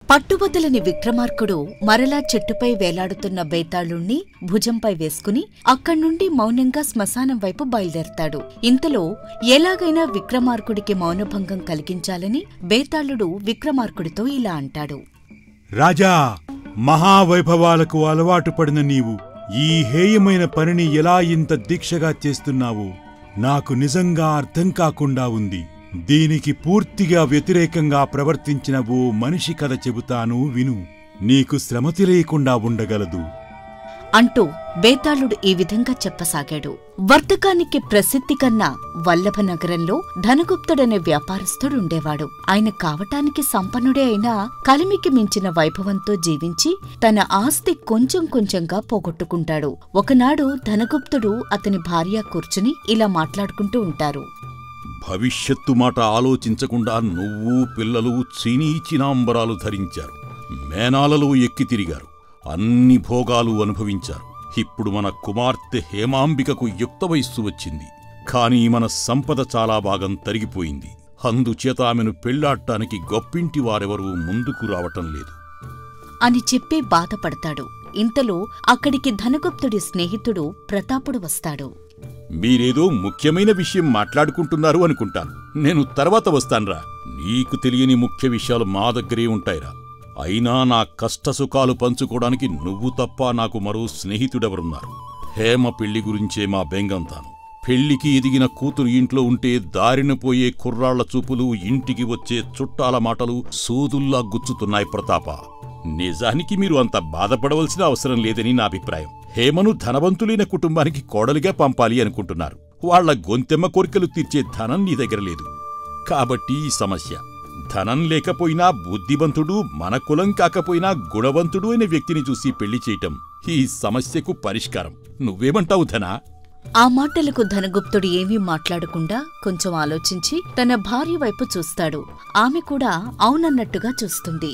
పట్టుబదలని విక్రమార్కుడు మరలా చెట్టుపై వేలాడుతున్న బేతాళుణ్ణి భుజంపై వేసుకుని అక్కడ్నుండి మౌనంగా శ్మశానం వైపు బయలుదేరతాడు. ఇంతలో ఎలాగైనా విక్రమార్కుడికి మౌనభంగం కలిగించాలని బేతాళుడు విక్రమార్కుడితో ఇలా అంటాడు. రాజా, మహావైభవాలకు అలవాటు పడిన నీవు ఈ హేయమైన పనిని ఎలా ఇంత దీక్షగా చేస్తున్నావో నాకు నిజంగా అర్థం కాకుండా ఉంది. దీనికి పూర్తిగా వ్యతిరేకంగా ప్రవర్తించిన ఓ మనిషి కథ చెబుతాను విను. నీకు శ్రమ తెలియకుండా ఉండగలదు అంటూ బేతాళుడు ఈ విధంగా చెప్పసాగాడు. వర్తకానికి ప్రసిద్ధి కన్నా వల్లభ నగరంలో ధనగుప్తుడనే వ్యాపారస్తుడుండేవాడు. ఆయన కావటానికి సంపన్నుడే అయినా కలిమికి మించిన వైభవంతో జీవించి తన ఆస్తి కొంచెం కొంచెంగా పోగొట్టుకుంటాడు. ఒకనాడు ధనగుప్తుడు అతని భార్య కూర్చుని ఇలా మాట్లాడుకుంటూ ఉంటారు. భవిష్యత్తు మాట ఆలోచించకుండా నువ్వు పిల్లలు చీనీచినాంబరాలు ధరించారు, మేనాలలో ఎక్కి తిరిగారు, అన్ని భోగాలు అనుభవించారు. ఇప్పుడు మన కుమార్తె హేమాంబికకు యుక్త వయస్సు వచ్చింది. కానీ మన సంపద చాలా భాగం తరిగిపోయింది. అందుచేత ఆమెను పెళ్లాడటానికి గొప్పింటి వారెవరూ ముందుకు రావటం లేదు అని చెప్పి బాధపడతాడు. ఇంతలో అక్కడికి ధనగుప్తుడి స్నేహితుడు ప్రతాపుడు వస్తాడు. మీరేదో ముఖ్యమైన విషయం మాట్లాడుకుంటున్నారు అనుకుంటాను. నేను తర్వాత వస్తాన్రా. నీకు తెలియని ముఖ్య విషయాలు మా దగ్గరే ఉంటాయిరా. అయినా నా కష్టసుఖాలు పంచుకోవడానికి నువ్వు తప్ప నాకు మరో స్నేహితుడెవరున్నారు? హేమ పెళ్లి గురించే మా బెంగంతాను. పెళ్లికి ఎదిగిన కూతురు ఇంట్లో ఉంటే దారిన పోయే కుర్రాళ్ల చూపులు, ఇంటికి వచ్చే చుట్టాల మాటలు సూదుల్లా గుచ్చుతున్నాయి ప్రతాప. నిజానికి మీరు అంత బాధపడవలసిన అవసరం లేదని నా అభిప్రాయం. హేమను ధనవంతులైన కుటుంబానికి కోడలిగా పంపాలి అనుకుంటున్నారు. వాళ్ల గొంతెమ్మ కోరికలు తీర్చే ధనం నీ దగ్గర లేదు. కాబట్టి ఈ సమస్య. ధనం లేకపోయినా బుద్ధివంతుడు, మన కులం కాకపోయినా గుణవంతుడు అయిన వ్యక్తిని చూసి పెళ్లి చేయటం ఈ సమస్యకు పరిష్కారం. నువ్వేమంటావు ధనా? ఆ మాటలకు ధనగుప్తుడు ఏమీ మాట్లాడకుండా కొంచెం ఆలోచించి తన భార్య వైపు చూస్తాడు. ఆమె కూడా అవునన్నట్టుగా చూస్తుంది.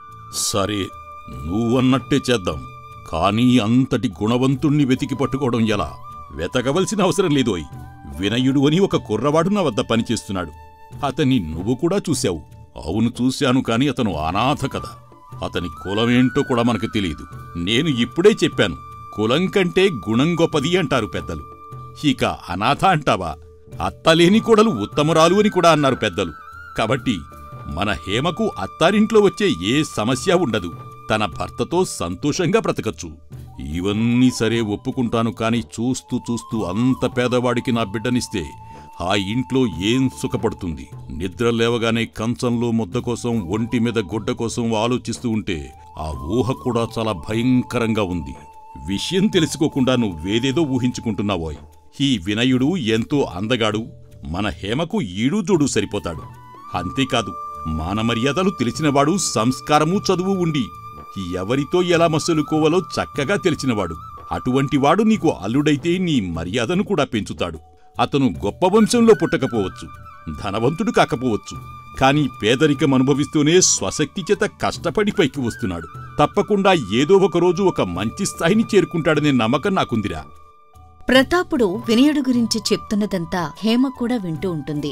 సరే, నువ్వన్నట్టే చేద్దాం. కానీ అంతటి గుణవంతుణ్ణి వెతికి పట్టుకోవడం ఎలా? వెతకవలసిన అవసరం లేదోయ్. వినయుడు అని ఒక కుర్రవాడు నా వద్ద పనిచేస్తున్నాడు. అతన్ని నువ్వు కూడా చూశావు. అవును, చూశాను. కాని అతను అనాథ కదా. అతని కులమేంటో కూడా మనకు తెలియదు. నేను ఇప్పుడే చెప్పాను, కులం కంటే గుణం గొప్పది అంటారు పెద్దలు. ఇక అనాథ అంటావా? అత్తలేని కోడలు ఉత్తమరాలు అని కూడా అన్నారు పెద్దలు. కాబట్టి మన హేమకు అత్తారింట్లో వచ్చే ఏ సమస్య ఉండదు. తన భర్తతో సంతోషంగా బ్రతకచ్చు. ఇవన్నీ సరే ఒప్పుకుంటాను. కాని చూస్తూ చూస్తూ అంత పేదవాడికి నా బిడ్డనిస్తే ఆ ఇంట్లో ఏం సుఖపడుతుంది? నిద్ర లేవగానే కంచంలో ముద్ద కోసం, ఒంటి మీద గుడ్డ కోసం ఆలోచిస్తూ ఉంటే ఆ ఊహ కూడా చాలా భయంకరంగా ఉంది. విషయం తెలుసుకోకుండా నువ్వేదేదో ఊహించుకుంటున్నావోయ్. ఈ వినయుడు ఎంతో అందగాడు. మన హేమకు ఈడూజోడు సరిపోతాడు. అంతేకాదు, మానమర్యాదలు తెలిసినవాడు, సంస్కారమూ చదువు ఉండి ఎవరితో ఎలా మసలుకోవాలో చక్కగా తెలిసినవాడు. అటువంటివాడు నీకు అల్లుడైతే నీ మర్యాదను కూడా పెంచుతాడు. అతను గొప్ప వంశంలో పుట్టకపోవచ్చు, ధనవంతుడు కాకపోవచ్చు. కాని పేదరికం అనుభవిస్తూనే స్వశక్తి చేత కష్టపడి పైకి వస్తున్నాడు. తప్పకుండా ఏదో ఒకరోజు ఒక మంచి స్థాయిని చేరుకుంటాడనే నమ్మకం నాకుందిరా. ప్రతాపుడు వినయుడు గురించి చెప్తున్నదంతా హేమ కూడా వింటూ ఉంటుంది.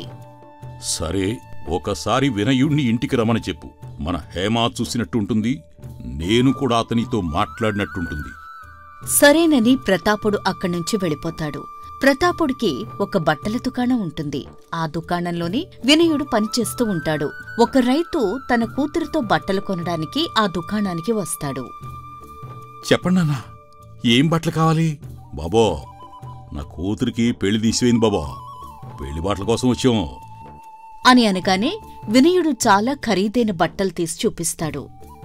సరే, ఒకసారి వినయుణ్ణి ఇంటికి రమని చెప్పు. మన హేమ చూసినట్టుంటుంది, నేను కూడా అతనితో మాట్లాడినట్టుంటుంది. సరేనని ప్రతాపుడు అక్కడ్నుంచి వెళ్ళిపోతాడు. ప్రతాపుడికి ఒక బట్టల దుకాణం ఉంటుంది. ఆ దుకాణంలోనే వినయుడు పనిచేస్తూ ఉంటాడు. ఒక రైతు తన కూతురితో బట్టలు కొనడానికి ఆ దుకాణానికి వస్తాడు. చెప్పండన్నా, ఏం బట్టలు కావాలి? బాబో, నా కూతురికి పెళ్లి తీసిపోయింది బాబా. పెళ్లి బట్టల కోసం వచ్చాం అని అనగానే వినయుడు చాలా ఖరీదైన బట్టలు తీసి చూపిస్తాడు.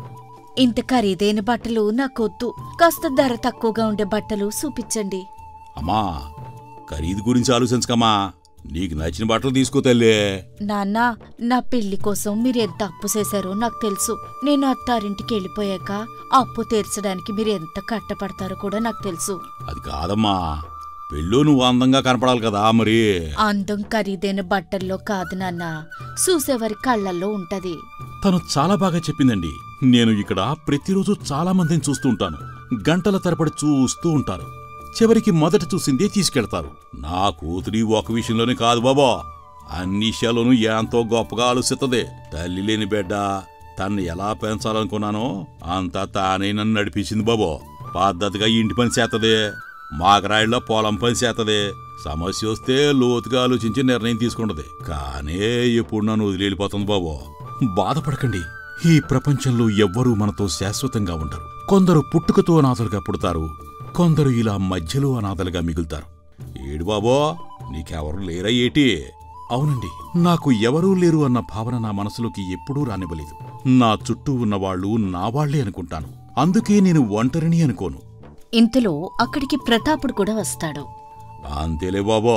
ఇంత ఖరీదైన బట్టలు నాకొద్దు, కాస్త ధర తక్కువగా ఉండే బట్టలు చూపించండి. అమ్మా, ఖరీదు గురించి ఆలోచించకమ్మా. నీకు నచ్చిన బట్టలు తీసుకో తల్లే. నాన్నా, నా పెళ్లి కోసం మీరెంత అప్పు చేశారో నాకు తెలుసు. నేను అత్తారింటికి వెళ్ళిపోయాక అప్పు తీర్చడానికి మీరెంత కట్టపడతారో కూడా నాకు తెలుసు. అది కాదమ్మా, పెళ్ళో నువ్వు అందంగా కనపడాలి కదా. మరి అందం ఖరీదైన బట్టల్లో కాదు నాన్న, చూసేవారి కళ్లల్లో ఉంటది. తను చాలా బాగా చెప్పిందండి. నేను ఇక్కడ ప్రతిరోజు చాలా మందిని చూస్తూ ఉంటాను. గంటల తరబడి చూస్తూ ఉంటారు. చివరికి మొదట చూసిందే తీసుకెళ్తారు. నా కూతురి ఒక విషయంలోనే కాదు బాబా, అన్ని విషయాల్లోనూ ఎంతో గొప్పగా ఆలోచిస్తుంది. తల్లి లేని బిడ్డ తన్ని ఎలా పెంచాలనుకున్నానో అంతా తానే నన్ను నడిపించింది బాబో. పద్ధతిగా ఇంటి పని చేస్తదే, మాకరాయిల్లో పొలం పని చేస్తదే. సమస్య వస్తే లోతుగా ఆలోచించి నిర్ణయం తీసుకుంటది. కానీ ఎప్పుడు నన్ను వదిలిపోతుంది బాబో. బాధపడకండి, ఈ ప్రపంచంలో ఎవ్వరూ మనతో శాశ్వతంగా ఉండరు. కొందరు పుట్టుకతో అనాథలుగా పుడతారు, కొందరు ఇలా మధ్యలో అనాథలుగా మిగులుతారు. ఏడు బాబో, నీకెవరు లేరా ఏటి? అవునండి, నాకు ఎవరూ లేరు అన్న భావన నా మనసులోకి ఎప్పుడూ రానివ్వలేదు. నా చుట్టూ ఉన్నవాళ్లు నా వాళ్లే అనుకుంటాను. అందుకే నేను ఒంటరిని అనుకోను. ఇంతలో అక్కడికి ప్రతాపుడు కూడా వస్తాడు. అంతేలే బాబో,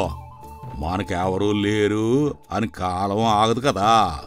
మనకెవరూ లేరు అని కాలం ఆగదు కదా,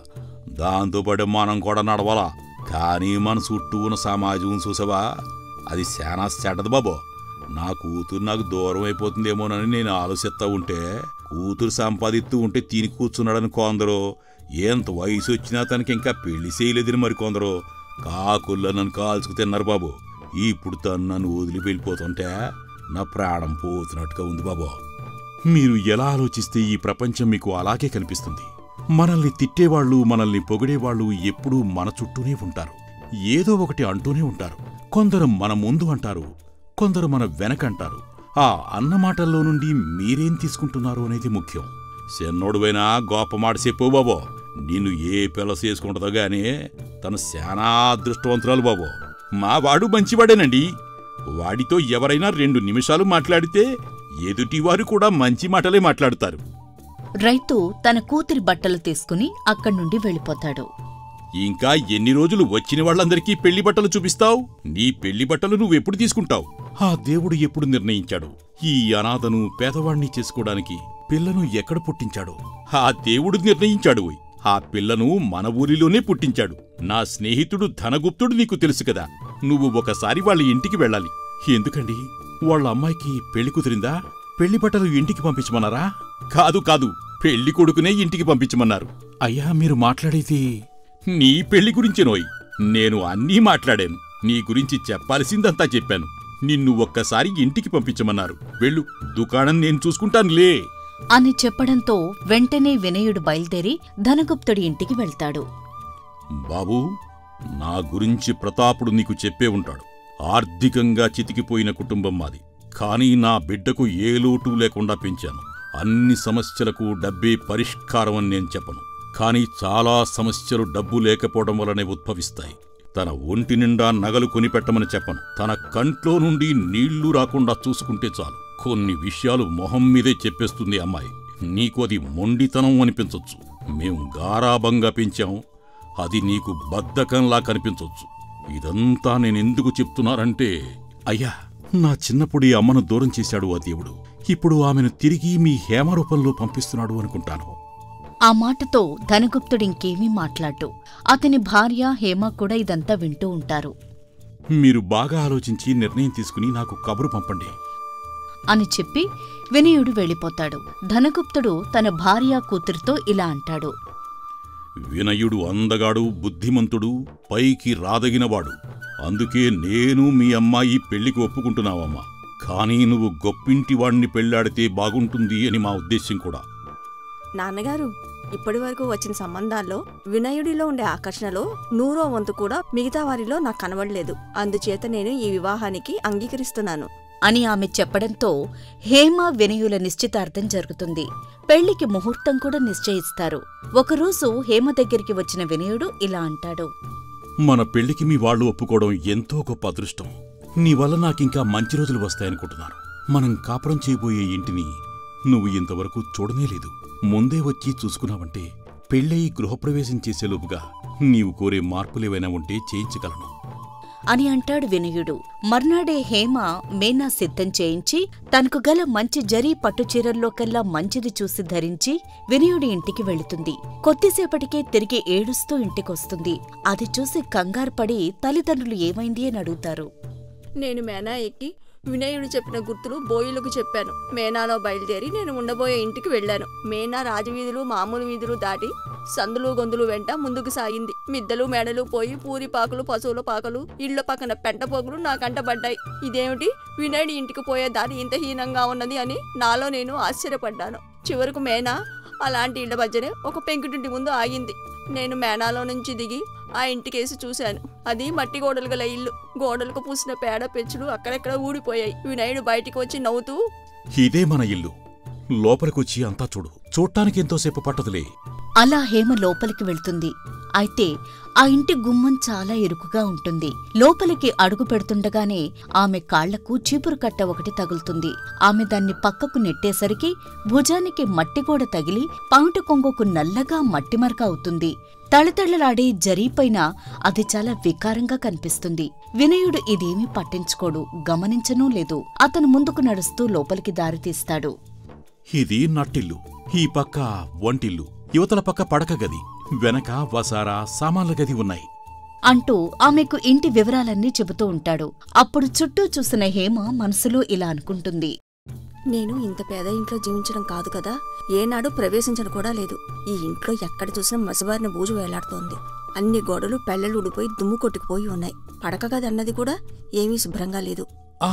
దాంతోపాటు మనం కూడా నడవాలా. కానీ మన చుట్టూ ఉన్న సమాజం చూసావా, అది శానా చెడ్డది బాబో. నా కూతురు నాకు దూరం అయిపోతుందేమోనని నేను ఆలోచిస్తా ఉంటే, కూతురు సంపాదిస్తూ ఉంటే తిని కూర్చున్నాడని కొందరు, ఎంత వయసు వచ్చినా తనకి ఇంకా పెళ్లి చేయలేదని మరికొందరు కాకుల్లో నన్ను కాల్చుకు తిన్నారు బాబు. ఇప్పుడు తను నన్ను వదిలి వెళ్ళిపోతుంటే నా ప్రాణం పోతున్నట్టుగా ఉంది బాబు. మీరు ఎలా ఆలోచిస్తే ఈ ప్రపంచం మీకు అలాగే కనిపిస్తుంది. మనల్ని తిట్టేవాళ్లు, మనల్ని పొగిడేవాళ్లు ఎప్పుడూ మన చుట్టూనే ఉంటారు. ఏదో ఒకటి అంటూనే ఉంటారు. కొందరు మన ముందు అంటారు, కొందరు మన వెనకంటారు. ఆ అన్నమాటల్లో నుండి మీరేం తీసుకుంటున్నారు అనేది ముఖ్యం. సెన్నోడువైనా గొప్ప మాట చెప్పు బాబో. నిన్ను ఏ పిల్ల చేసుకుంటుందో గానీ తను శానా అదృష్టవంతురాలు బాబో. మా వాడు మంచివాడేనండి. వాడితో ఎవరైనా 2 నిమిషాలు మాట్లాడితే ఎదుటివారు కూడా మంచి మాటలే మాట్లాడుతారు. రైతు తన కూతురి బట్టలు తీసుకుని అక్కడి నుండి వెళ్ళిపోతాడు. ఇంకా ఎన్ని రోజులు వచ్చిన వాళ్ళందరికీ పెళ్లి బట్టలు చూపిస్తావు? నీ పెళ్లి బట్టలు నువ్వెప్పుడు తీసుకుంటావు? ఆ దేవుడు ఎప్పుడు నిర్ణయించాడు ఈ అనాథను పేదవాణ్ణి చేసుకోవడానికి పిల్లను ఎక్కడ పుట్టించాడో? ఆ దేవుడు నిర్ణయించాడు. ఆ పిల్లను మన ఊరిలోనే పుట్టించాడు. నా స్నేహితుడు ధనగుప్తుడు నీకు తెలుసు కదా. నువ్వు ఒకసారి వాళ్ళ ఇంటికి వెళ్ళాలి. ఎందుకండి, వాళ్ళ అమ్మాయికి పెళ్లి కుదిరిందా? పెళ్లి బట్టలు ఇంటికి పంపించమన్నారా? కాదు కాదు, పెళ్లి కొడుకునే ఇంటికి పంపించమన్నారు. అయ్యా, మీరు మాట్లాడేది నీ పెళ్లి గురించేనోయ్. నేను అన్నీ మాట్లాడాను. నీ గురించి చెప్పాల్సిందంతా చెప్పాను. నిన్ను ఒక్కసారి ఇంటికి పంపించమన్నారు. వెళ్ళు, దుకాణం నేను చూసుకుంటానులే అని చెప్పడంతో వెంటనే వినయుడు బయలుదేరి ధనగుప్తుడి ఇంటికి వెళ్తాడు. బాబూ, నా గురించి ప్రతాపుడు నీకు చెప్పే ఉంటాడు. ఆర్థికంగా చితికిపోయిన కుటుంబం మాది. కానీ నా బిడ్డకు ఏ లోటు లేకుండా పెంచాను. అన్ని సమస్యలకు డబ్బే పరిష్కారం అని నేను చెప్పను. కానీ చాలా సమస్యలు డబ్బు లేకపోవడం వల్లనే ఉద్భవిస్తాయి. తన ఒంటి నిండా నగలు కొనిపెట్టమని చెప్పను. తన కంట్లో నుండి నీళ్లు రాకుండా చూసుకుంటే చాలు. కొన్ని విషయాలు మొహం మీదే చెప్పేస్తుంది అమ్మాయి. నీకు అది మొండితనం అనిపించొచ్చు. మేం గారాబంగా పెంచాం, అది నీకు బద్ధకంలా కనిపించొచ్చు. ఇదంతా నేనెందుకు చెప్తున్నానంటే, అయ్యా, నా చిన్నప్పుడు ఈ అమ్మను దూరం చేశాడు ఆ దేవుడు. ఇప్పుడు ఆమెను తిరిగి మీ హేమరూపంలో పంపిస్తున్నాడు అనుకుంటాను. ఆ మాటతో ధనగుప్తుడింకేమీ మాట్లాడ్డు. అతని భార్య హేమ కూడా ఇదంతా వింటూ ఉంటారు. మీరు బాగా ఆలోచించి నిర్ణయం తీసుకుని నాకు కబురు పంపండి అని చెప్పి వినయుడు వెళ్ళిపోతాడు. ధనగుప్తుడు తన భార్య కూతురితో ఇలా అంటాడు. వినయుడు అందగాడు, బుద్ధిమంతుడు, పైకి రాదగినవాడు. అందుకే నేను మీ అమ్మాయి పెళ్లికి ఒప్పుకుంటున్నావమ్మా. కానీ నువ్వు గొప్పింటివాణ్ణి పెళ్లాడితే బాగుంటుంది అని మా ఉద్దేశ్యం కూడా. నాన్నగారు, ఇప్పటి వరకు వచ్చిన సంబంధాల్లో వినయుడిలో ఉండే ఆకర్షణలో 100వ వంతు కూడా మిగతా వారిలో నాకు కనబడలేదు. అందుచేత నేను ఈ వివాహానికి అంగీకరిస్తున్నాను అని ఆమె చెప్పడంతో హేమ వినయుల నిశ్చితార్థం జరుగుతుంది. పెళ్లికి ముహూర్తం కూడా నిశ్చయిస్తారు. ఒకరోజు హేమ దగ్గరికి వచ్చిన వినయుడు ఇలా అంటాడు. మన పెళ్లికి మీ వాళ్ళు ఒప్పుకోవడం ఎంతో గొప్ప అదృష్టం. నీ వల్ల నాకింకా మంచి రోజులు వస్తాయనుకుంటున్నాను. మనం కాపురం చేయబోయే ఇంటిని నువ్వు ఇంతవరకు చూడనేలేదు. ముందే వచ్చి చూసుకున్నావంటే పెళ్ళయి గృహప్రవేశం చేసేలోపుగా నీవు కోరే మార్పులేవైనా ఉంటే చేయించగలను అని అంటాడు వినయుడు. మర్నాడే హేమ మేనా సిద్ధం చేయించి తనకు గల మంచి జరీ పట్టుచీరల్లోకల్లా మంచిది చూసి ధరించి వినయుడి ఇంటికి వెళుతుంది. కొద్దిసేపటికే తిరిగి ఏడుస్తూ ఇంటికొస్తుంది. అది చూసి కంగారుపడి తల్లిదండ్రులు ఏమైంది అని అడుగుతారు. నేను మేనా ఎక్కి వినయుడు చెప్పిన గుర్తులు బోయిలకు చెప్పాను. మేనాలో బయలుదేరి నేను ఉండబోయే ఇంటికి వెళ్లాను. మేనా రాజవీధులు, మామూలు వీధులు దాటి సందులు గొంతులు వెంట ముందుకు సాగింది. మిద్దలు మేడలు పోయి పూరి పాకలు, పశువుల పాకలు, ఇళ్ల పక్కన పెంట పోగులు నా కంటపడ్డాయి. ఇదేమిటి, వినయుడి ఇంటికి పోయే దారి ఇంత హీనంగా ఉన్నది అని నాలో నేను ఆశ్చర్యపడ్డాను. చివరకు మేనా అలాంటి ఇళ్ల మధ్యనే ఒక పెంకుటింటి ముందు ఆగింది. నేను మేనాలో నుంచి దిగి ఆ ఇంటికేసి చూశాను. అది మట్టి గోడలు గల ఇల్లు. గోడలకు పూసిన పేడ పెచ్చులు అక్కడెక్కడ ఊడిపోయాయి. వినయుడు బయటికి వచ్చి నవ్వుతూ, ఇదే మన ఇల్లు, లోపలికొచ్చి అంతా చూడు, చూడటానికి ఎంతోసేపు పట్టదులే. అలా హేమ లోపలికి వెళ్తుంది. అయితే ఆ ఇంటి గుమ్మం చాలా ఇరుకుగా ఉంటుంది. లోపలికి అడుగు పెడుతుండగానే ఆమె కాళ్లకు చీపురు కట్ట ఒకటి తగులుతుంది. ఆమె దాన్ని పక్కకు నెట్టేసరికి భుజానికి మట్టిగోడ తగిలి పౌంటి కొంగుకు నల్లగా మట్టిమరక అవుతుంది. తళతళలాడే జరీపైన అది చాలా వికారంగా కనిపిస్తుంది. వినయుడు ఇదేమీ పట్టించుకోడు, గమనించనూ లేదు. అతను ముందుకు నడుస్తూ లోపలికి దారితీస్తాడు. ఇది నట్టిల్లు, ఈ పక్క వంటిల్లు, యువతల పక్క పడక గది, వెనక వసారా సామాన్ల గది ఉన్నాయి అంటూ ఆమెకు ఇంటి వివరాలన్నీ చెబుతూ ఉంటాడు. అప్పుడు చుట్టూ చూసిన హేమ మనసులో ఇలా అనుకుంటుంది. నేను ఇంత పేద ఇంట్లో జీవించడం కాదు కదా, ఏనాడు ప్రవేశించను కూడా లేదు. ఈ ఇంట్లో ఎక్కడ చూసినా మసబారిన బూజు వేలాడుతోంది. అన్ని గోడలు పెళ్లలు ఊడిపోయి దుమ్ము కొట్టుకుపోయి ఉన్నాయి. పడక గది అన్నది కూడా ఏమీ శుభ్రంగా లేదు.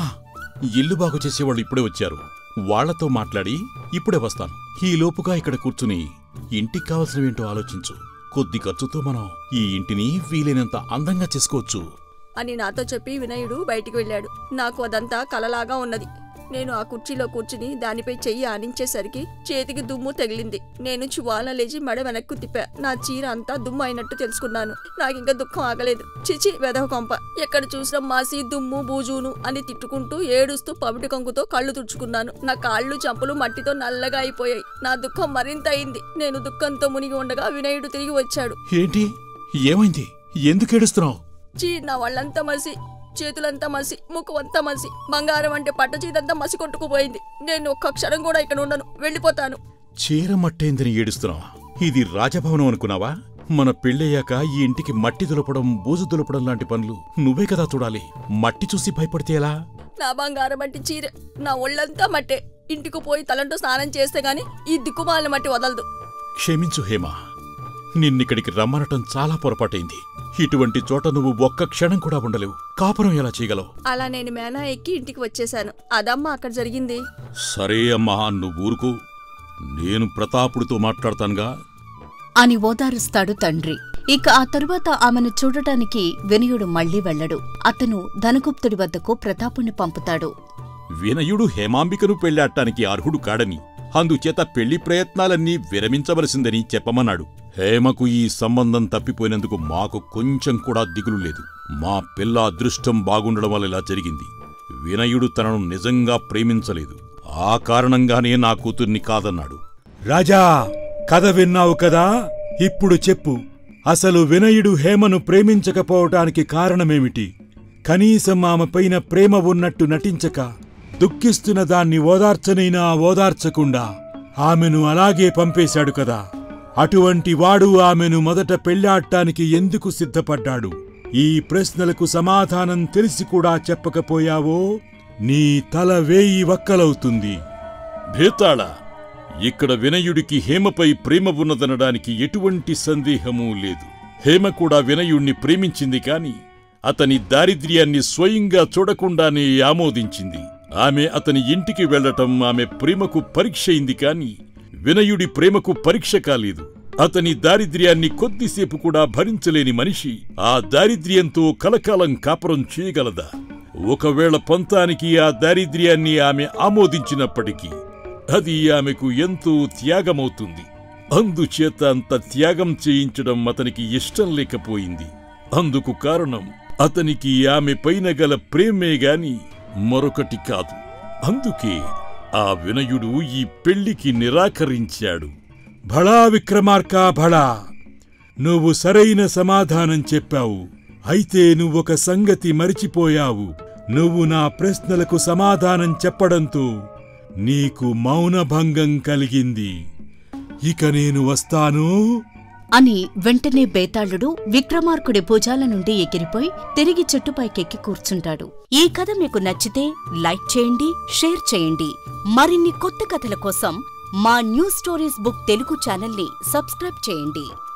ఇల్లు బాగు చేసేవాళ్ళు ఇప్పుడే వచ్చారు, వాళ్లతో మాట్లాడి ఇప్పుడే వస్తాను. ఈ లోపుగా ఇక్కడ కూర్చుని ఇంటికి కావలసినవేంటో ఆలోచించు. కొద్ది ఖర్చుతో మనం ఈ ఇంటిని వీలైనంత అందంగా చేసుకోవచ్చు అని నాతో చెప్పి వినయుడు బయటికి వెళ్ళాడు. నాకు అదంతా కలలాగా ఉన్నది. నేను ఆ కుర్చీలో కూర్చుని దానిపై చెయ్యి ఆనించేసరికి చేతికి దుమ్ము తగిలింది. నేను చువాల లేచి మెడ వెనక్కు తిప్పా. నా చీర అంతా దుమ్ము అయినట్టు తెలుసుకున్నాను. నాకింకా దుఃఖం ఆగలేదు. చిచి వెదవ కొంప, ఎక్కడ చూసినా మాసి దుమ్ము బూజును అని తిట్టుకుంటూ ఏడుస్తూ పవిటి కొంగుతో కళ్ళు తుడుచుకున్నాను. నా కాళ్ళు చంపలు మట్టితో నల్లగా అయిపోయాయి. నా దుఃఖం మరింత అయింది. నేను దుఃఖంతో మునిగి ఉండగా వినయుడు తిరిగి వచ్చాడు. ఏంటి, ఏమైంది, ఎందుకు ఏడుస్తున్నావు? నా వాళ్ళంతా మసి, చేతులంతా మసి, ముఖమంతా మసి, బంగారం అంటే పట్టచీదంతా మసి కొట్టుకుపోయింది. నేను ఒక్క క్షణం కూడా ఇక్కడ ఉండను, వెళ్ళిపోతాను. చీర మట్టేందని ఏడుస్తున్నావా? ఇది రాజభవనం అనుకున్నావా? మన పెళ్ళయ్యాక ఈ ఇంటికి మట్టి దులపడం, బూజు దులపడం లాంటి పనులు నువ్వే కదా చూడాలి. మట్టి చూసి భయపడితే ఎలా? నా బంగారం అంటే చీర, నా ఒళ్ళంతా మట్టే. ఇంటికి పోయి తలంటూ స్నానం చేస్తే గాని ఈ దిక్కుమాలిన మట్టి వదలదు. క్షమించు హేమ, నిన్నిక్కడికి రమ్మనటం చాలా పొరపాటైంది. ఇటువంటి చోట నువ్వు ఒక్క క్షణం కూడా ఉండలేవు. కాపురం ఎలా చేయగలవు? అలా నేను మేనా ఎక్కి ఇంటికి వచ్చేశాను. అదమ్మా అక్కడ జరిగింది. సరే అమ్మా, నువ్వు ఊరుకో, నేను ప్రతాపుడితో మాట్లాడతానుగా అని ఓదారుస్తాడు తండ్రి. ఇక ఆ తరువాత ఆమెను చూడటానికి వినయుడు మళ్లీ వెళ్లడు. అతను ధనగుప్తుడి వద్దకు ప్రతాపుణ్ణి పంపుతాడు. వినయుడు హేమాంబికను పెళ్లాడటానికి అర్హుడు కాడని, అందుచేత పెళ్లి ప్రయత్నాలన్నీ విరమించవలసిందని చెప్పమన్నాడు. హేమకు ఈ సంబంధం తప్పిపోయినందుకు మాకు కొంచెం కూడా దిగులు లేదు. మా పిల్ల అదృష్టం బాగుండడం వల్ల ఇలా జరిగింది. వినయుడు తనను నిజంగా ప్రేమించలేదు. ఆ కారణంగానే నా కూతుర్ని కాదన్నాడు. రాజా, కథ విన్నావు కదా, ఇప్పుడు చెప్పు, అసలు వినయుడు హేమను ప్రేమించకపోవటానికి కారణమేమిటి? కనీసం ఆమె పైన ప్రేమ ఉన్నట్టు నటించక, దుఃఖిస్తున్న దాన్ని ఓదార్చనైనా ఓదార్చకుండా ఆమెను అలాగే పంపేశాడు కదా. అటువంటి వాడు ఆమెను మొదట పెళ్లాడటానికి ఎందుకు సిద్ధపడ్డాడు? ఈ ప్రశ్నలకు సమాధానం తెలిసి కూడా చెప్పకపోయావో నీ తల 1000 వక్కలవుతుంది. భేతాళ, ఇక్కడ వినయుడికి హేమపై ప్రేమ ఉన్నదనడానికి ఎటువంటి సందేహమూ లేదు. హేమ కూడా వినయుణ్ణి ప్రేమించింది కాని అతని దారిద్ర్యాన్ని స్వయంగా చూడకుండానే ఆమోదించింది. ఆమె అతని ఇంటికి వెళ్లటం ఆమె ప్రేమకు పరీక్షయింది కాని వినయుడి ప్రేమకు పరీక్ష కాలేదు. అతని దారిద్ర్యాన్ని కొద్దిసేపు కూడా భరించలేని మనిషి ఆ దారిద్ర్యంతో కలకాలం కాపురం చేయగలదా? ఒకవేళ పంతానికి ఆ దారిద్ర్యాన్ని ఆమె ఆమోదించినప్పటికీ అది ఆమెకు ఎంతో త్యాగమవుతుంది. అందుచేత అంత త్యాగం చేయించడం అతనికి ఇష్టం లేకపోయింది. అందుకు కారణం అతనికి ఆమె పైన గల ప్రేమే గాని మరొకటి కాదు. అందుకే ఆ వినయుడు ఈ పెళ్లికి నిరాకరించాడు. భళా విక్రమార్క, భళా, నువ్వు సరైన సమాధానం చెప్పావు. అయితే నువ్వొక సంగతి మరిచిపోయావు. నువ్వు నా ప్రశ్నలకు సమాధానం చెప్పడంతో నీకు మౌనభంగం కలిగింది. ఇక నేను వస్తాను అని వెంటనే బేతాళుడు విక్రమార్కుడి భుజాల నుండి ఎగిరిపోయి తిరిగి చెట్టుపైకెక్కి కూర్చుంటాడు. ఈ కథ మీకు నచ్చితే లైక్ చేయండి, షేర్ చేయండి. మరిన్ని కొత్త కథల కోసం మా న్యూ స్టోరీస్ బుక్ తెలుగు ఛానల్ని సబ్స్క్రైబ్ చేయండి.